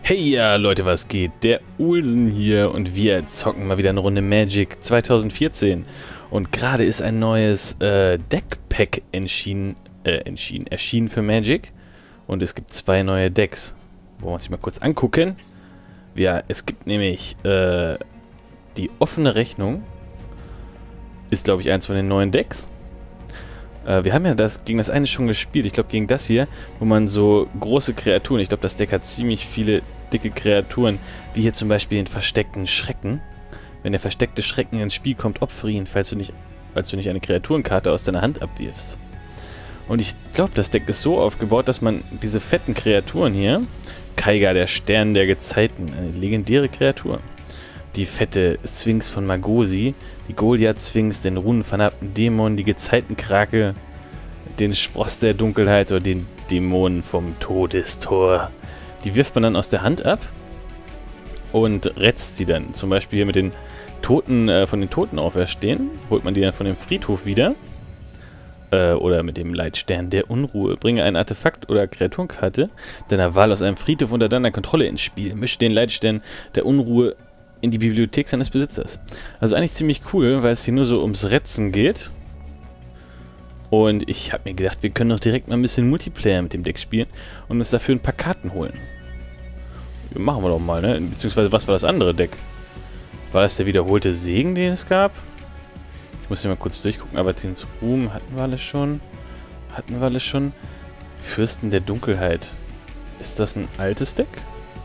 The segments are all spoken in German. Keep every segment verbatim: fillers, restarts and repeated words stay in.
Hey ja, Leute, was geht? Der Ulsen hier und wir zocken mal wieder eine Runde Magic zwanzig vierzehn. Und gerade ist ein neues äh, Deckpack entschieden, äh, entschieden, erschienen für Magic. Und es gibt zwei neue Decks. Wollen wir uns die mal kurz angucken? Ja, es gibt nämlich äh, die offene Rechnung. Ist, glaube ich, eins von den neuen Decks. Äh, wir haben ja das gegen das eine schon gespielt. Ich glaube, gegen das hier, wo man so große Kreaturen... Ich glaube, das Deck hat ziemlich viele dicke Kreaturen. Wie hier zum Beispiel den versteckten Schrecken. Wenn der versteckte Schrecken ins Spiel kommt, opfere ihn, falls du nicht, falls du nicht eine Kreaturenkarte aus deiner Hand abwirfst. Und ich glaube, das Deck ist so aufgebaut, dass man diese fetten Kreaturen hier... Kaiga, der Stern der Gezeiten. Eine legendäre Kreatur. Die fette Sphinx von Magosi, die Goliath-Sphinx, den runenvernarbten Dämon, die Gezeitenkrake, den Spross der Dunkelheit oder den Dämonen vom Todestor. Die wirft man dann aus der Hand ab und retzt sie dann. Zum Beispiel hier mit den Toten, äh, von den Toten auferstehen, holt man die dann von dem Friedhof wieder. Äh, oder mit dem Leitstern der Unruhe. Bringe ein Artefakt oder Kreaturenkarte deiner Wahl aus einem Friedhof unter deiner Kontrolle ins Spiel. Mische den Leitstern der Unruhe in die Bibliothek seines Besitzers. Also eigentlich ziemlich cool, weil es hier nur so ums Retzen geht. Und ich habe mir gedacht, wir können doch direkt mal ein bisschen Multiplayer mit dem Deck spielen und uns dafür ein paar Karten holen. Machen wir doch mal, ne? Beziehungsweise, was war das andere Deck? War das der wiederholte Segen, den es gab? Ich muss hier mal kurz durchgucken. Abaziens Ruhm hatten wir alles schon. Hatten wir alles schon. Fürsten der Dunkelheit. Ist das ein altes Deck?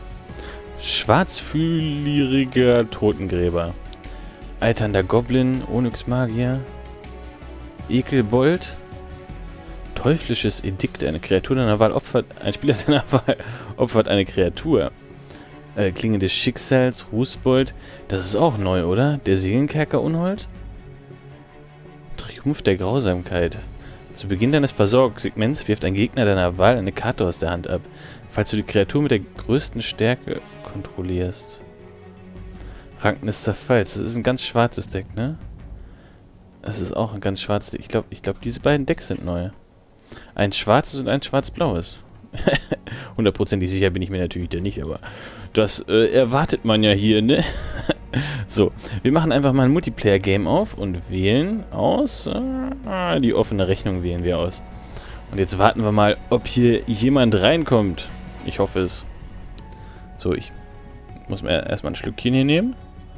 Schwarzfühliger Totengräber. Alternder Goblin, Onyx Magier. Ekelbold. Teuflisches Edikt. Eine Kreatur deiner Wahl opfert. Ein Spieler deiner Wahl opfert eine Kreatur. Äh, Klinge des Schicksals, Rußbold. Das ist auch neu, oder? Der Seelenkerker Unhold. Triumph der Grausamkeit. Zu Beginn deines Versorgungssegments wirft ein Gegner deiner Wahl eine Karte aus der Hand ab, falls du die Kreatur mit der größten Stärke kontrollierst. Ranken des Zerfalls. Das ist ein ganz schwarzes Deck, ne? Das ist auch ein ganz schwarzes Deck. Ich glaube, ich glaub, diese beiden Decks sind neu. Ein schwarzes und ein schwarz-blaues. Hundertprozentig sicher bin ich mir natürlich da nicht, aber das äh, erwartet man ja hier, ne? So, wir machen einfach mal ein Multiplayer-Game auf und wählen aus. Äh, die offene Rechnung wählen wir aus. Und jetzt warten wir mal, ob hier jemand reinkommt. Ich hoffe es. So, ich muss mir erstmal ein Schlückchen hier nehmen.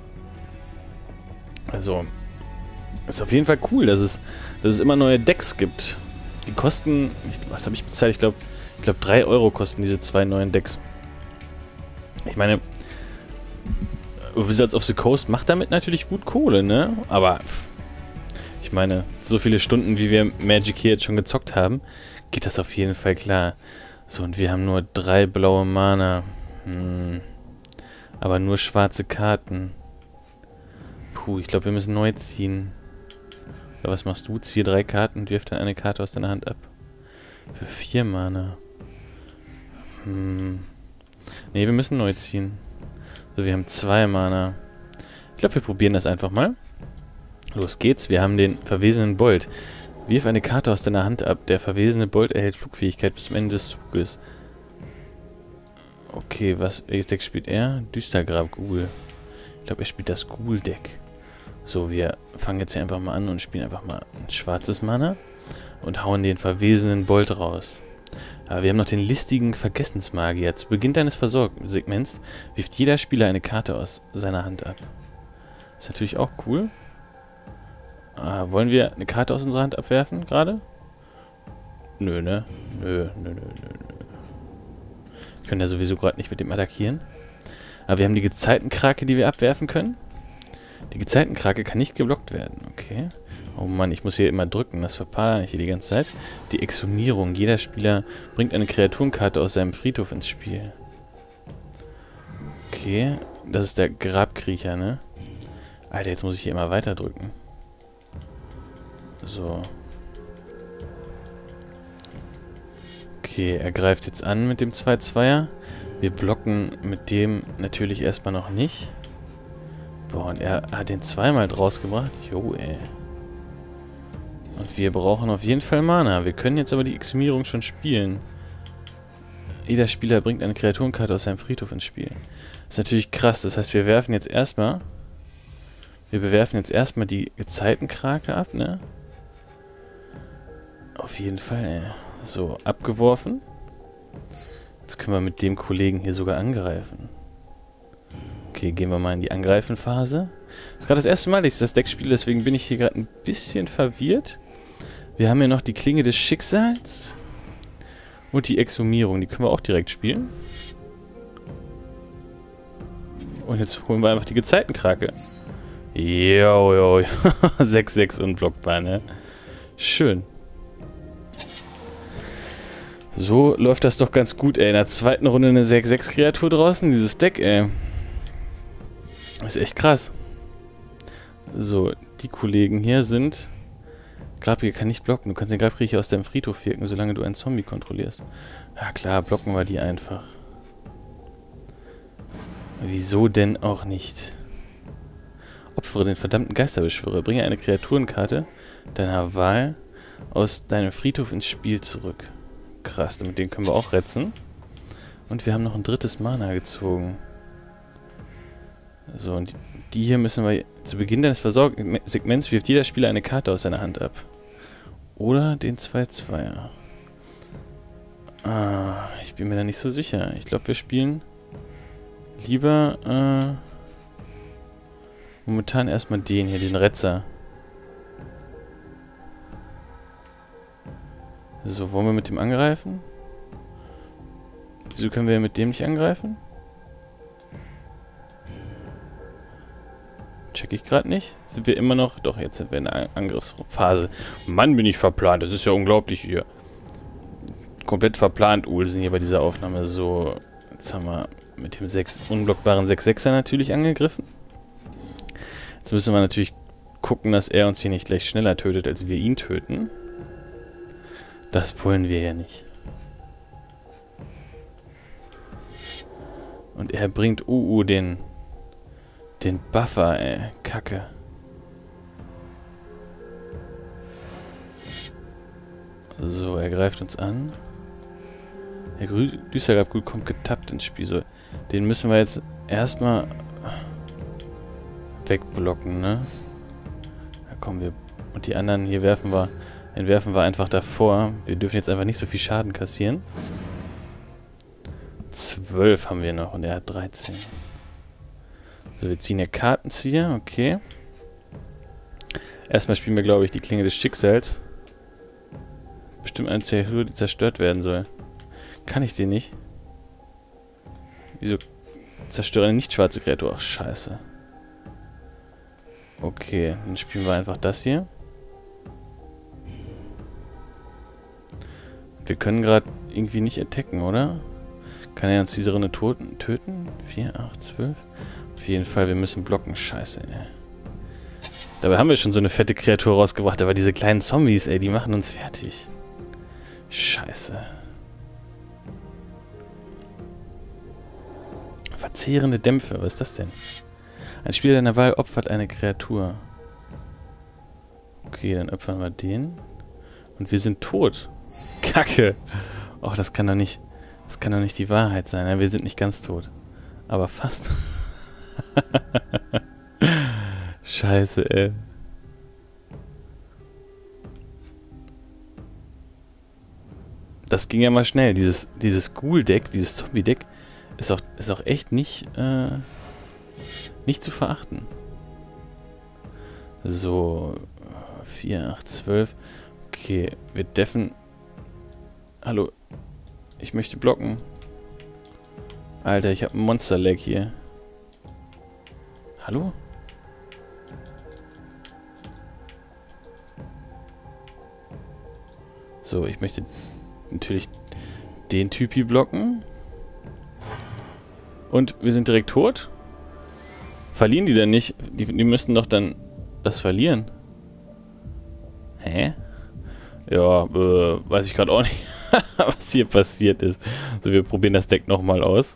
Also, ist auf jeden Fall cool, dass es, dass es immer neue Decks gibt. Die kosten, was habe ich bezahlt? Ich glaube, ich glaube drei Euro kosten diese zwei neuen Decks. Ich meine, Wizards of the Coast macht damit natürlich gut Kohle, ne? Aber ich meine, so viele Stunden, wie wir Magic hier jetzt schon gezockt haben, geht das auf jeden Fall klar. So, und wir haben nur drei blaue Mana. Hm. Aber nur schwarze Karten. Puh, ich glaube, wir müssen neu ziehen. Oder was machst du? Ziehe drei Karten und wirf dann eine Karte aus deiner Hand ab. Für vier Mana. Hm. Ne, wir müssen neu ziehen. So, wir haben zwei Mana. Ich glaube, wir probieren das einfach mal. Los geht's. Wir haben den verwesenen Bold. Wirf eine Karte aus deiner Hand ab. Der verwesene Bold erhält Flugfähigkeit bis zum Ende des Zuges. Okay, was, welches Deck spielt er? Düstergrab Ghoul. Ich glaube, er spielt das Ghoul-Deck. So, wir fangen jetzt hier einfach mal an und spielen einfach mal ein schwarzes Mana und hauen den verwesenen Bold raus. Aber wir haben noch den listigen Vergessensmagier. Zu Beginn deines Versorgungssegments wirft jeder Spieler eine Karte aus seiner Hand ab. Ist natürlich auch cool. Ah, wollen wir eine Karte aus unserer Hand abwerfen gerade? Nö, ne? Nö, nö, nö, nö, nö. Wir können ja sowieso gerade nicht mit dem attackieren. Aber wir haben die Gezeitenkrake, die wir abwerfen können. Die Gezeitenkrake kann nicht geblockt werden. Okay. Oh Mann, ich muss hier immer drücken. Das verpare ich hier die ganze Zeit. Die Exhumierung. Jeder Spieler bringt eine Kreaturenkarte aus seinem Friedhof ins Spiel. Okay. Das ist der Grabkriecher, ne? Alter, jetzt muss ich hier immer weiter drücken. So. Okay, er greift jetzt an mit dem zwei Zweier. Wir blocken mit dem natürlich erstmal noch nicht. Boah, und er hat den zweimal draus gebracht. Jo, ey. Und wir brauchen auf jeden Fall Mana. Wir können jetzt aber die Exhumierung schon spielen. Jeder Spieler bringt eine Kreaturenkarte aus seinem Friedhof ins Spiel. Das ist natürlich krass. Das heißt, wir werfen jetzt erstmal... Wir bewerfen jetzt erstmal die Gezeitenkrake ab, ne? Auf jeden Fall, ey. So, abgeworfen. Jetzt können wir mit dem Kollegen hier sogar angreifen. Okay, gehen wir mal in die Angreifen-Phase. Das ist gerade das erste Mal, dass ich das Deck spiele, deswegen bin ich hier gerade ein bisschen verwirrt. Wir haben hier noch die Klinge des Schicksals. Und die Exhumierung, die können wir auch direkt spielen. Und jetzt holen wir einfach die Gezeitenkrake. Jo, jo, sechs sechs unblockbar, ne? Schön. So läuft das doch ganz gut, ey. In der zweiten Runde eine sechs sechs Kreatur draußen, dieses Deck, ey. Das ist echt krass. So, die Kollegen hier sind... Grabriecher kann nicht blocken. Du kannst den Grabriecher aus deinem Friedhof wirken, solange du einen Zombie kontrollierst. Ja klar, blocken wir die einfach. Wieso denn auch nicht? Opfere den verdammten Geisterbeschwörer. Bringe eine Kreaturenkarte deiner Wahl aus deinem Friedhof ins Spiel zurück. Krass, mit dem können wir auch retzen. Und wir haben noch ein drittes Mana gezogen. So, und die hier müssen wir... Zu Beginn deines Versorgungssegments wirft jeder Spieler eine Karte aus seiner Hand ab. Oder den zwei zweier. Ah, ich bin mir da nicht so sicher. Ich glaube, wir spielen lieber... Äh, momentan erstmal den hier, den Retzer. So, wollen wir mit dem angreifen? Wieso können wir mit dem nicht angreifen? Check ich gerade nicht. Sind wir immer noch... Doch, jetzt sind wir in der Angriffsphase. Mann, bin ich verplant. Das ist ja unglaublich hier. Komplett verplant, Ulsen, hier bei dieser Aufnahme. So, jetzt haben wir mit dem sechs unblockbaren sechs sechser natürlich angegriffen. Jetzt müssen wir natürlich gucken, dass er uns hier nicht gleich schneller tötet, als wir ihn töten. Das wollen wir ja nicht. Und er bringt uh, uh, den... Den Buffer, ey. Kacke. So, er greift uns an. Der Düstergrabgut kommt getappt ins Spiel. So, den müssen wir jetzt erstmal wegblocken, ne? Da kommen wir. Und die anderen hier werfen wir. Den werfen wir einfach davor. Wir dürfen jetzt einfach nicht so viel Schaden kassieren. zwölf haben wir noch und er hat dreizehn. So, wir ziehen hier Kartenzieher, okay. Erstmal spielen wir, glaube ich, die Klinge des Schicksals. Bestimmt eine Kreatur, die zerstört werden soll. Kann ich den nicht? Wieso zerstöre eine nicht schwarze Kreatur? Ach, scheiße. Okay, dann spielen wir einfach das hier. Wir können gerade irgendwie nicht attacken, oder? Kann er uns diese Runde toten, töten? vier, acht, zwölf? Auf jeden Fall, wir müssen blocken. Scheiße, ey. Dabei haben wir schon so eine fette Kreatur rausgebracht, aber diese kleinen Zombies, ey, die machen uns fertig. Scheiße. Verzehrende Dämpfe, was ist das denn? Ein Spieler deiner Wahl opfert eine Kreatur. Okay, dann opfern wir den. Und wir sind tot. Kacke. Och, das kann doch nicht... Das kann doch nicht die Wahrheit sein. Ja, wir sind nicht ganz tot. Aber fast. Scheiße, ey. Das ging ja mal schnell. Dieses, dieses Ghoul-Deck, dieses Zombie-Deck ist auch, ist auch echt nicht, äh, nicht zu verachten. So. vier, acht, zwölf. Okay, wir deffen... Hallo. Ich möchte blocken. Alter, ich habe ein Monster-Lag hier. Hallo? So, ich möchte natürlich den Typi blocken. Und wir sind direkt tot. Verlieren die denn nicht? Die, die müssten doch dann das verlieren. Hä? Ja, äh, weiß ich gerade auch nicht, was hier passiert ist. So, wir probieren das Deck nochmal aus.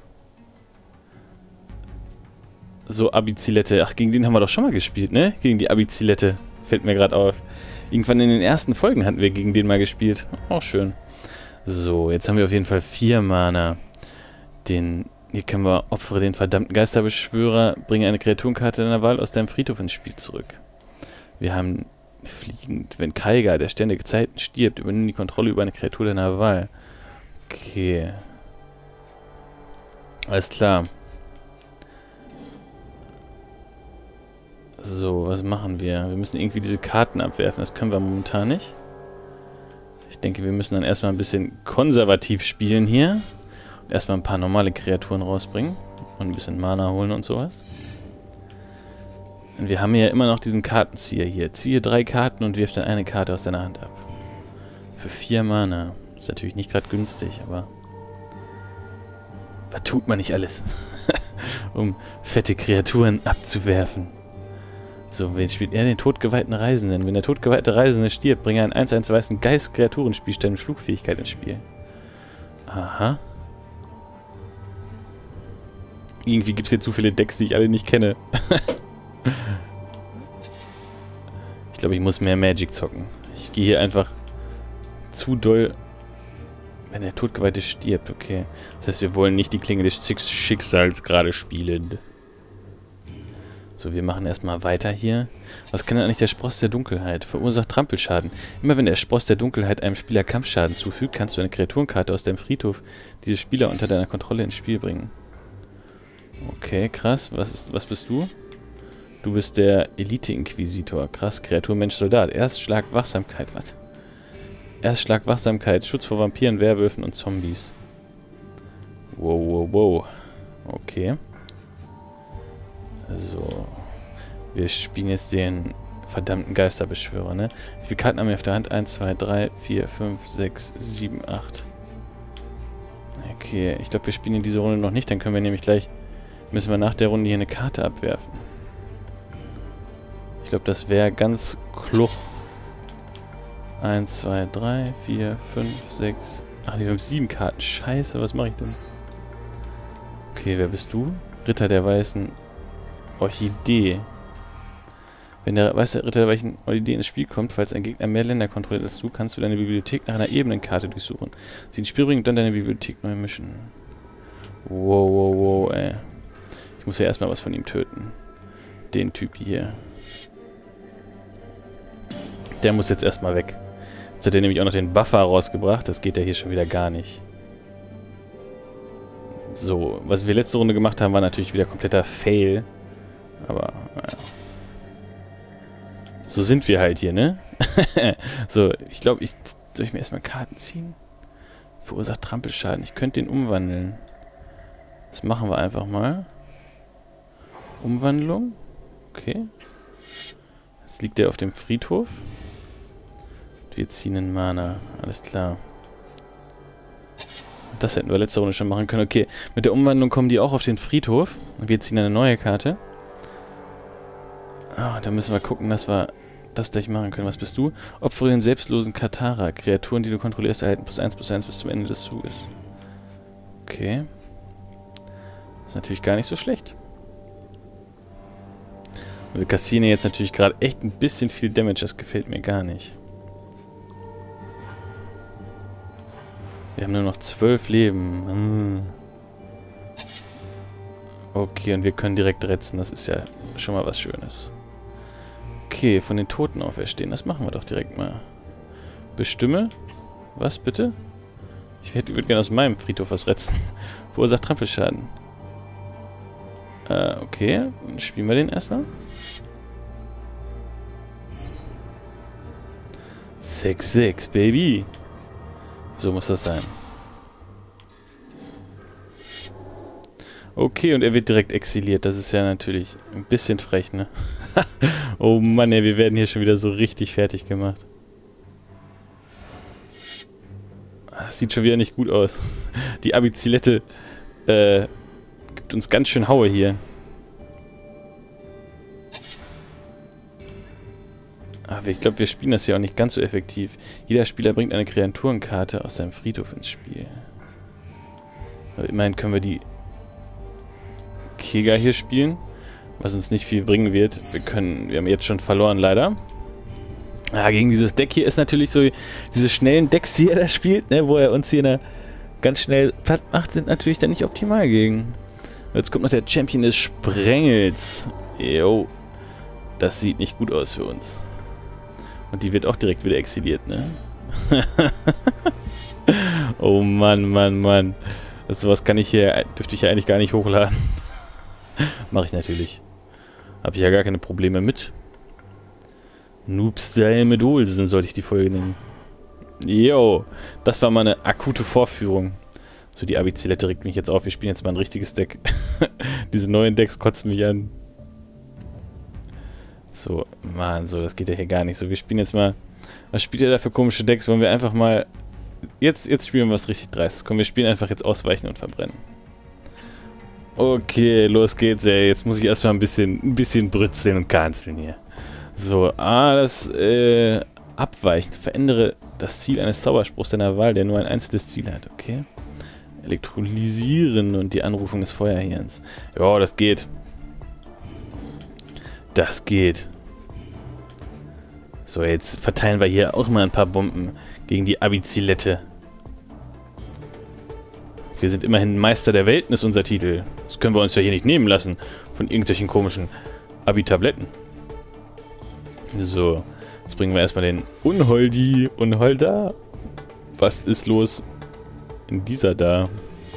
So, Abizilette. Ach, gegen den haben wir doch schon mal gespielt, ne? Gegen die Abizilette. Fällt mir gerade auf. Irgendwann in den ersten Folgen hatten wir gegen den mal gespielt. Auch schön. So, jetzt haben wir auf jeden Fall vier Mana. Den, hier können wir opfere den verdammten Geisterbeschwörer, bringe eine Kreaturenkarte deiner Wahl aus deinem Friedhof ins Spiel zurück. Wir haben fliegend, wenn Kaiga, der ständige Zeiten stirbt, übernimm die Kontrolle über eine Kreatur deiner Wahl. Okay. Alles klar. So, was machen wir? Wir müssen irgendwie diese Karten abwerfen. Das können wir momentan nicht. Ich denke, wir müssen dann erstmal ein bisschen konservativ spielen hier. Und erstmal ein paar normale Kreaturen rausbringen. Und ein bisschen Mana holen und sowas. Und wir haben ja immer noch diesen Kartenzieher hier. Ziehe drei Karten und wirf dann eine Karte aus deiner Hand ab. Für vier Mana. Ist natürlich nicht gerade günstig, aber... Was tut man nicht alles? Um fette Kreaturen abzuwerfen. So, wen spielt er? Den todgeweihten Reisenden. Wenn der todgeweihte Reisende stirbt, bringe einen eins eins weißen Geist-Kreaturenspielstein mit Flugfähigkeit ins Spiel. Aha. Irgendwie gibt es hier zu viele Decks, die ich alle nicht kenne. Ich glaube, ich muss mehr Magic zocken. Ich gehe hier einfach zu doll... Wenn der Todgeweihte stirbt, okay. Das heißt, wir wollen nicht die Klinge des Schicksals gerade spielen. So, wir machen erstmal weiter hier. Was kann denn eigentlich der Spross der Dunkelheit? Verursacht Trampelschaden. Immer wenn der Spross der Dunkelheit einem Spieler Kampfschaden zufügt, kannst du eine Kreaturenkarte aus deinem Friedhof dieses Spieler unter deiner Kontrolle ins Spiel bringen. Okay, krass. Was, ist, was bist du? Du bist der Elite-Inquisitor. Krass, Kreatur, Mensch, Soldat. Erstschlag, Wachsamkeit. Was? Erstschlag, Wachsamkeit. Schutz vor Vampiren, Werwölfen und Zombies. Wow, wow, wow. Okay. So. Wir spielen jetzt den verdammten Geisterbeschwörer, ne? Wie viele Karten haben wir auf der Hand? eins, zwei, drei, vier, fünf, sechs, sieben, acht. Okay, ich glaube, wir spielen in dieser Runde noch nicht. Dann können wir nämlich gleich... Müssen wir nach der Runde hier eine Karte abwerfen. Ich glaube, das wäre ganz klug. eins, zwei, drei, vier, fünf, sechs... Ach, wir haben sieben Karten. Scheiße, was mache ich denn? Okay, wer bist du? Ritter der weißen Orchidee. Wenn der weiße Ritter der weißen Orchidee ins Spiel kommt, falls ein Gegner mehr Länder kontrolliert als du, kannst du deine Bibliothek nach einer Ebenenkarte durchsuchen. Sie ins Spiel bringen und dann deine Bibliothek neu mischen. Wow, wow, wow, ey. Ich muss ja erstmal was von ihm töten. Den Typ hier. Der muss jetzt erstmal weg. Jetzt hat er nämlich auch noch den Buffer rausgebracht. Das geht ja hier schon wieder gar nicht. So, was wir letzte Runde gemacht haben, war natürlich wieder kompletter Fail. Aber, naja. So sind wir halt hier, ne? So, ich glaube, ich... Soll ich mir erstmal Karten ziehen? Verursacht Trampelschaden. Ich könnte den umwandeln. Das machen wir einfach mal. Umwandlung. Okay. Jetzt liegt er auf dem Friedhof. Wir ziehen einen Mana. Alles klar. Das hätten wir letzte Runde schon machen können. Okay, mit der Umwandlung kommen die auch auf den Friedhof. Und wir ziehen eine neue Karte. Ah, da müssen wir gucken, dass wir das gleich machen können. Was bist du? Opfere den selbstlosen Katara. Kreaturen, die du kontrollierst, erhalten plus eins plus eins bis zum Ende des Zuges. Okay. Das ist natürlich gar nicht so schlecht. Und wir kassieren jetzt natürlich gerade echt ein bisschen viel Damage. Das gefällt mir gar nicht. Wir haben nur noch zwölf Leben. Hm. Okay, und wir können direkt retzen. Das ist ja schon mal was Schönes. Okay, von den Toten auferstehen. Das machen wir doch direkt mal. Bestimme. Was, bitte? Ich würde gerne aus meinem Friedhof was retzen. Verursacht Trampelschaden. Äh, okay. Dann spielen wir den erstmal. sechs sechs, Baby. So muss das sein. Okay, und er wird direkt exiliert. Das ist ja natürlich ein bisschen frech, ne? Oh Mann, ey, wir werden hier schon wieder so richtig fertig gemacht. Das sieht schon wieder nicht gut aus. Die Abizilette äh, gibt uns ganz schön Haue hier. Aber ich glaube, wir spielen das ja auch nicht ganz so effektiv. Jeder Spieler bringt eine Kreaturenkarte aus seinem Friedhof ins Spiel. Aber immerhin können wir die Kega hier spielen, was uns nicht viel bringen wird. Wir können, wir haben jetzt schon verloren, leider. Ja, gegen dieses Deck hier ist natürlich so, diese schnellen Decks, die er da spielt, ne, wo er uns hier eine ganz schnell platt macht, sind natürlich dann nicht optimal gegen. Jetzt kommt noch der Champion des Sprengels. Jo. Das sieht nicht gut aus für uns. Und die wird auch direkt wieder exiliert, ne? Oh Mann, Mann, Mann. Das, sowas kann ich hier, dürfte ich ja eigentlich gar nicht hochladen. Mache ich natürlich. Habe ich ja gar keine Probleme mit. Noob-Style mit Olsen sollte ich die Folge nennen. Jo, das war mal eine akute Vorführung. So, die Abizilette regt mich jetzt auf. Wir spielen jetzt mal ein richtiges Deck. Diese neuen Decks kotzen mich an. So, Mann, so, das geht ja hier gar nicht so. Wir spielen jetzt mal... Was spielt ihr da für komische Decks? Wollen wir einfach mal... Jetzt, jetzt spielen wir was richtig Dreistes. Komm, wir spielen einfach jetzt Ausweichen und Verbrennen. Okay, los geht's, ey. Jetzt muss ich erstmal ein bisschen, ein bisschen brützeln und kanzeln hier. So, ah, das, äh... Abweichen. Verändere das Ziel eines Zauberspruchs deiner Wahl, der nur ein einzelnes Ziel hat. Okay. Elektrolysieren und die Anrufung des Feuerhirns. Ja, das geht. Das geht. So, jetzt verteilen wir hier auch mal ein paar Bomben gegen die Abizilette. Wir sind immerhin Meister der Welten, ist unser Titel. Das können wir uns ja hier nicht nehmen lassen von irgendwelchen komischen Abi-Tabletten. So, jetzt bringen wir erstmal den Unholdi. Unholder. Was ist los in dieser da?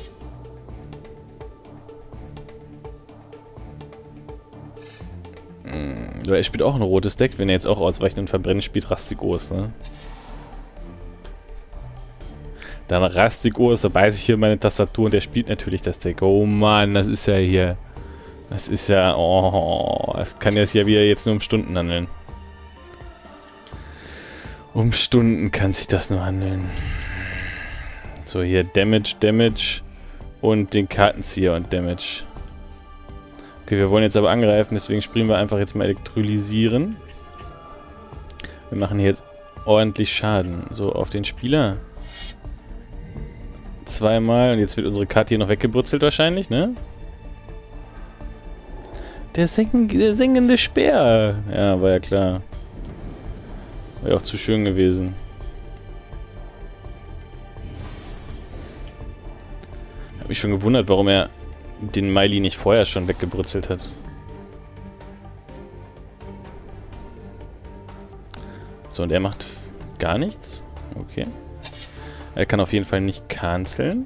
Hm, er spielt auch ein rotes Deck, wenn er jetzt auch Ausweichen und Verbrennen spielt. Rastigos, ne? Dann Rastigos, da beiße ich hier meine Tastatur und der spielt natürlich das Deck. Oh Mann, das ist ja hier... Das ist ja... Oh, es kann jetzt ja wieder jetzt nur um Stunden handeln. Um Stunden kann sich das nur handeln. So, hier Damage, Damage und den Kartenzieher und Damage. Okay, wir wollen jetzt aber angreifen, deswegen spielen wir einfach jetzt mal Elektrolysieren. Wir machen hier jetzt ordentlich Schaden. So, auf den Spieler. Zweimal und jetzt wird unsere Karte hier noch weggebrutzelt wahrscheinlich, ne? Der, sing der singende Speer. Ja, war ja klar. Wäre auch zu schön gewesen. Ich habe mich schon gewundert, warum er den Miley nicht vorher schon weggebrutzelt hat. So, und er macht gar nichts. Okay. Er kann auf jeden Fall nicht canceln.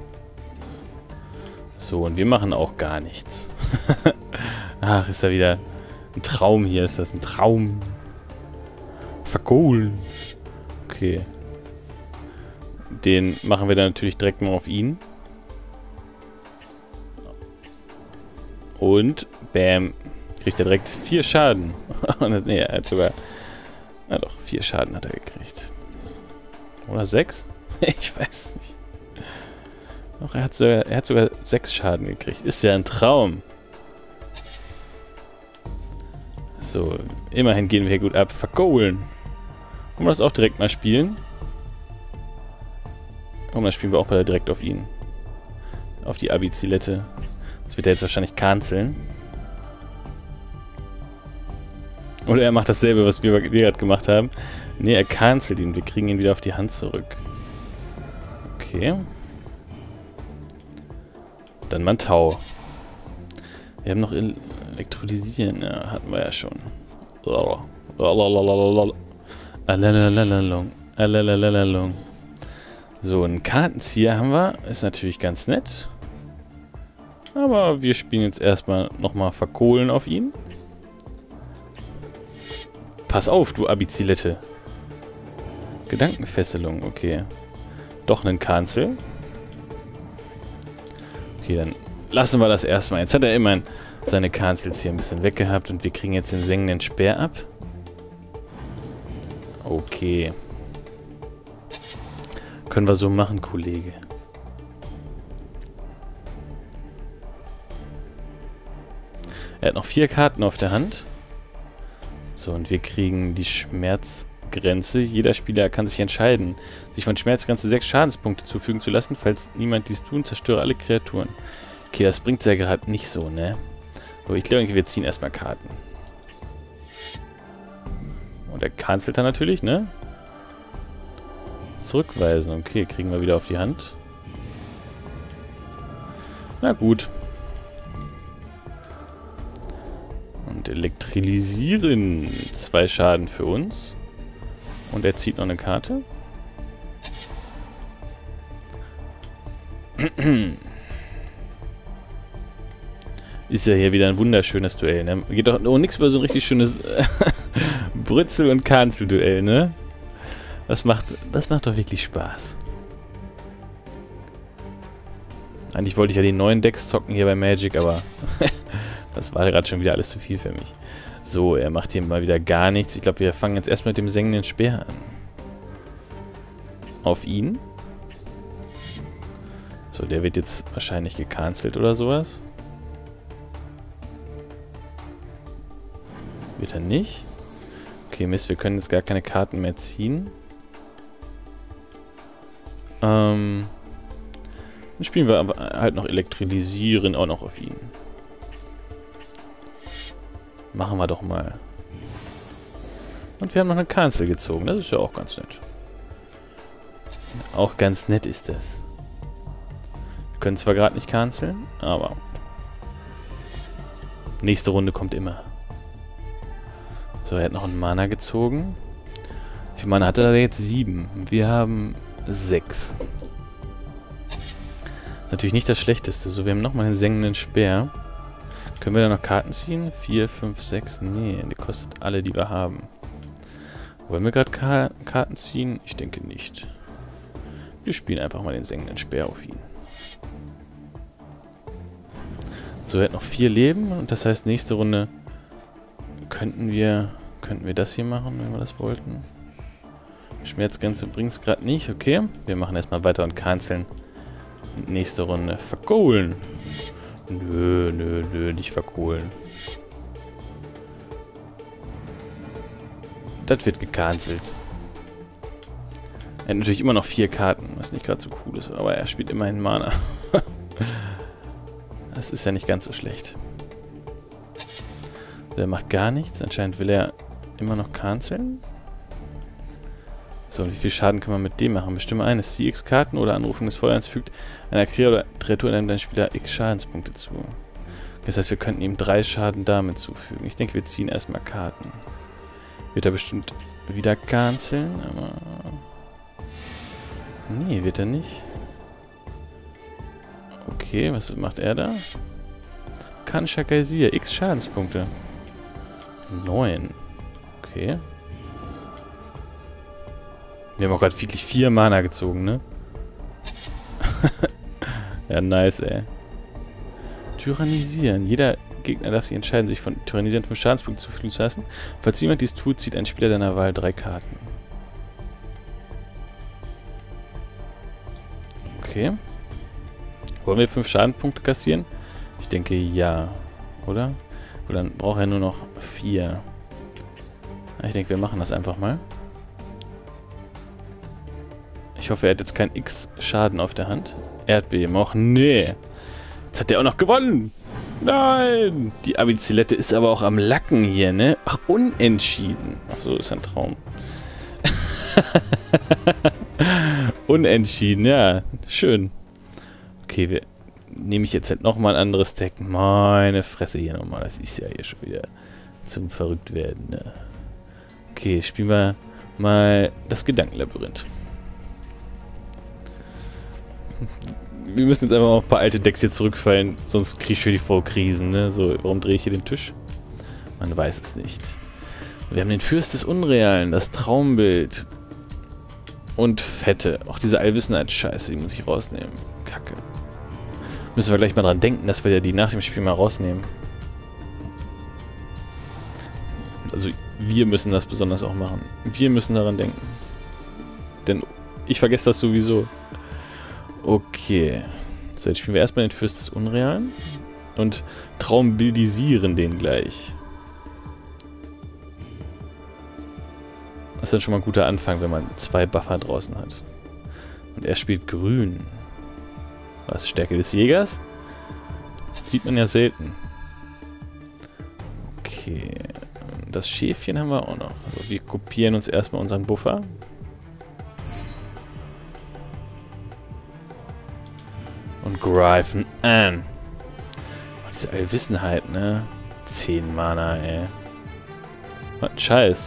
So, und wir machen auch gar nichts. Ach, ist da wieder ein Traum hier. Ist das ein Traum? Verkohlen. Okay. Den machen wir dann natürlich direkt mal auf ihn. Und, bam, kriegt er direkt vier Schaden. Ne, er hat sogar... Na doch, vier Schaden hat er gekriegt. Oder sechs? Ich weiß nicht. Doch, er hat, sogar, er hat sogar sechs Schaden gekriegt. Ist ja ein Traum. So, immerhin gehen wir hier gut ab. Verkohlen. Wollen wir das auch direkt mal spielen? Und dann spielen wir auch mal direkt auf ihn. Auf die Abizilette. Das wird er jetzt wahrscheinlich canceln. Oder er macht dasselbe, was wir gerade gemacht haben. Ne, er cancelt ihn. Wir kriegen ihn wieder auf die Hand zurück. Okay. Dann mal Tau. Wir haben noch Elektrolysieren. Ja, hatten wir ja schon. So, einen Kartenzieher haben wir. Ist natürlich ganz nett. Aber wir spielen jetzt erstmal nochmal Verkohlen auf ihn. Pass auf, du Abizilette. Gedankenfesselung, okay. Doch einen Cancel. Okay, dann lassen wir das erstmal. Jetzt hat er immerhin seine Cancels hier ein bisschen weggehabt und wir kriegen jetzt den sengenden Speer ab. Okay. Können wir so machen, Kollege. Er hat noch vier Karten auf der Hand. So, und wir kriegen die Schmerzgrenze. Jeder Spieler kann sich entscheiden, sich von Schmerzgrenze sechs Schadenspunkte zufügen zu lassen. Falls niemand dies tut, zerstöre alle Kreaturen. Okay, das bringt es ja gerade nicht so, ne? Aber ich glaube, wir ziehen erstmal Karten. Und der cancelt er natürlich, ne? Zurückweisen. Okay, kriegen wir wieder auf die Hand. Na gut. Und elektrisieren. Zwei Schaden für uns. Und er zieht noch eine Karte. Ist ja hier wieder ein wunderschönes Duell, ne? Geht doch oh, nichts über so ein richtig schönes Brützel- und Cancel-Duell, ne? Das macht, das macht doch wirklich Spaß. Eigentlich wollte ich ja die neuen Decks zocken hier bei Magic, aber das war gerade schon wieder alles zu viel für mich. So, er macht hier mal wieder gar nichts. Ich glaube, wir fangen jetzt erstmal mit dem sengenden Speer an. Auf ihn. So, der wird jetzt wahrscheinlich gecancelt oder sowas. Wird er nicht? Okay, Mist, wir können jetzt gar keine Karten mehr ziehen. Ähm, dann spielen wir aber halt noch Elektrisieren auch noch auf ihn. Machen wir doch mal. Und wir haben noch eine Cancel gezogen. Das ist ja auch ganz nett. Auch ganz nett ist das. Wir können zwar gerade nicht canceln, aber nächste Runde kommt immer. So, er hat noch einen Mana gezogen. Wie viel Mana hat er da jetzt? Sieben. Wir haben sechs. Ist natürlich nicht das Schlechteste. So, wir haben nochmal einen sengenden Speer. Können wir da noch Karten ziehen? vier, fünf, sechs. Nee, die kostet alle, die wir haben. Wollen wir gerade Ka Karten ziehen? Ich denke nicht. Wir spielen einfach mal den sengenden Speer auf ihn. So, er hat noch vier Leben. Und das heißt, nächste Runde könnten wir könnten wir das hier machen, wenn wir das wollten. Schmerzgrenze bringt es gerade nicht. Okay, wir machen erstmal weiter und canceln. Nächste Runde verkohlen. Nö, nö, nö, nicht verkohlen. Das wird gecancelt. Er hat natürlich immer noch vier Karten, was nicht gerade so cool ist, aber er spielt immerhin Mana. Das ist ja nicht ganz so schlecht. Der macht gar nichts. Anscheinend will er immer noch canceln. So, und wie viel Schaden kann man mit dem machen? Bestimme eines. Zieh X Karten oder Anrufung des Feuerns fügt einer Kreatur in einem deiner Spieler X Schadenspunkte zu. Das heißt, wir könnten ihm drei Schaden damit zufügen. Ich denke, wir ziehen erstmal Karten. Wird er bestimmt wieder canceln, aber... Nee, wird er nicht. Okay, was macht er da? Kansha Geysir, X Schadenspunkte. neun. Okay. Wir haben auch gerade wirklich vier Mana gezogen, ne? Ja, nice, ey. Tyrannisieren. Jeder Gegner darf sich entscheiden, sich von Tyrannisieren fünf Schadenspunkte zufügen zu lassen. Falls jemand dies tut, zieht ein Spieler deiner Wahl drei Karten. Okay. Wollen wir fünf Schadenpunkte kassieren? Ich denke, ja. Oder? Und dann braucht er nur noch vier. Ich denke, wir machen das einfach mal. Ich hoffe, er hat jetzt keinen X-Schaden auf der Hand. Erdbeben. Och, nee. Jetzt hat er auch noch gewonnen. Nein. Die Abizilette ist aber auch am Lacken hier, ne? Ach, unentschieden. Ach so, ist ein Traum. Unentschieden, ja. Schön. Okay, wir nehme ich jetzt halt nochmal ein anderes Deck. Meine Fresse hier nochmal. Das ist ja hier schon wieder zum Verrücktwerden, ne? Okay, spielen wir mal das Gedankenlabyrinth. Wir müssen jetzt einfach mal ein paar alte Decks hier zurückfallen, sonst kriege ich für die Vollkrisen, ne? So, warum drehe ich hier den Tisch? Man weiß es nicht. Wir haben den Fürst des Unrealen, das Traumbild und Fette. Auch diese Allwissenheit-Scheiße, die muss ich rausnehmen. Kacke. Müssen wir gleich mal dran denken, dass wir die nach dem Spiel mal rausnehmen. Also wir müssen das besonders auch machen. Wir müssen daran denken. Denn ich vergesse das sowieso. Okay. So, jetzt spielen wir erstmal den Fürst des Unrealen. Und traumbildisieren den gleich. Das ist dann schon mal ein guter Anfang, wenn man zwei Buffer draußen hat. Und er spielt grün. Was? Stärke des Jägers? Sieht man ja selten. Okay. Das Schäfchen haben wir auch noch. Also wir kopieren uns erstmal unseren Buffer. Und greifen an. Oh, diese Allwissenheit, ne? zehn Mana, ey. Was ein Scheiß.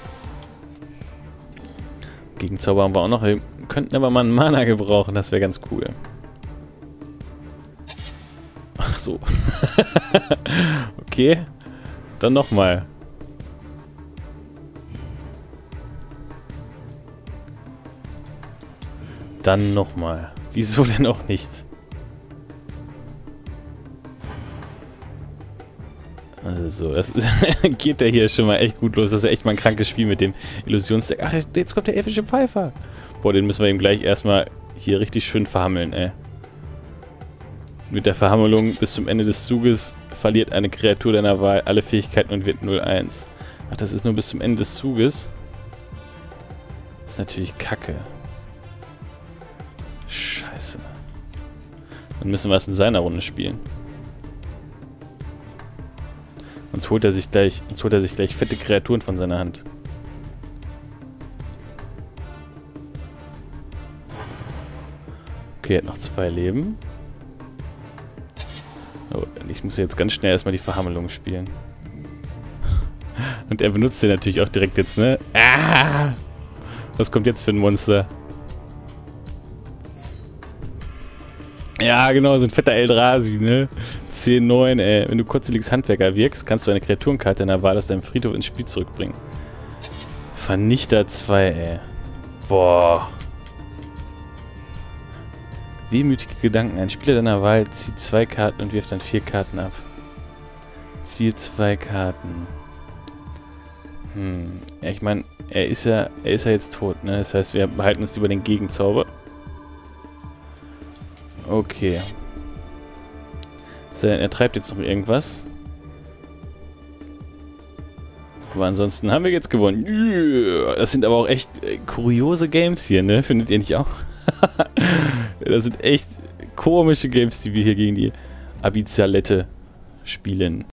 Gegenzauber haben wir auch noch. Wir könnten aber mal einen Mana gebrauchen, das wäre ganz cool. Ach so. Okay. Dann nochmal. Dann nochmal. Wieso denn auch nicht? Also, das ist geht der hier schon mal echt gut los. Das ist echt mal ein krankes Spiel mit dem Illusionsdeck. Ach, jetzt kommt der elfische Pfeifer. Boah, den müssen wir ihm gleich erstmal hier richtig schön verhammeln, ey. Mit der Verhammelung bis zum Ende des Zuges verliert eine Kreatur deiner Wahl alle Fähigkeiten und wird null eins. Ach, das ist nur bis zum Ende des Zuges. Das ist natürlich kacke. Scheiße. Dann müssen wir es in seiner Runde spielen. Sonst holt er sich gleich, sonst holt er sich gleich fette Kreaturen von seiner Hand. Okay, er hat noch zwei Leben. Oh, ich muss jetzt ganz schnell erstmal die Verhammelung spielen. Und er benutzt den natürlich auch direkt jetzt, ne? Ah! Was kommt jetzt für ein Monster? Ja, genau, so ein fetter Eldrazi, ne? zehn neun, ey. Wenn du kurzwilliges Handwerker wirkst, kannst du eine Kreaturenkarte in der Wahl aus deinem Friedhof ins Spiel zurückbringen. Vernichter zwei, ey. Boah. Wehmütige Gedanken. Ein Spieler deiner Wahl zieht zwei Karten und wirft dann vier Karten ab. Ziehe zwei Karten. Hm. Ja, ich meine, er ist ja, er ist ja jetzt tot, ne? Das heißt, wir behalten uns über den Gegenzauber. Okay. So, er treibt jetzt noch irgendwas. Aber ansonsten haben wir jetzt gewonnen. Das sind aber auch echt kuriose Games hier, ne? Findet ihr nicht auch? Das sind echt komische Games, die wir hier gegen die Abyssalette spielen.